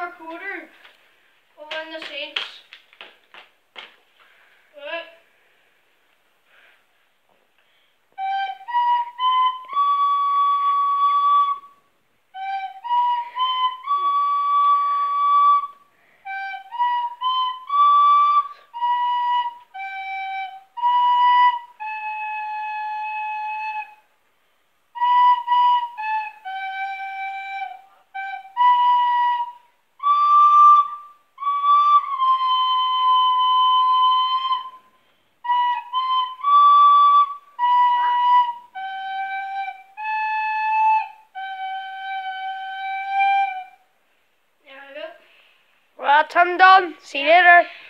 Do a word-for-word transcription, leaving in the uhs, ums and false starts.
recorder over in the seats. Right. Well, I'm done. See you later.